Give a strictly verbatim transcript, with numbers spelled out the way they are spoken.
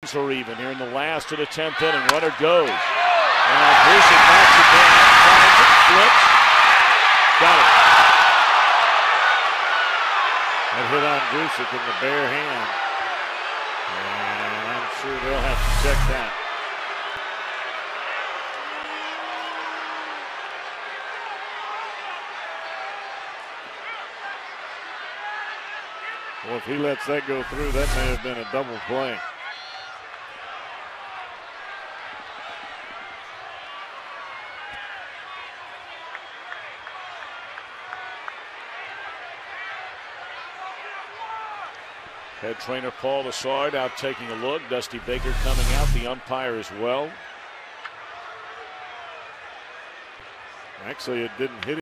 Or even here in the last of the tenth inning. Runner goes. And Brusick knocks it down. Finds it. Flips. Got it. That hit on Brusick in the bare hand. And I'm sure they'll have to check that. Well, if he lets that go through, that may have been a double play. Head trainer Paul Lassard out taking a look. Dusty Baker coming out, the umpire as well. Actually, it didn't hit him.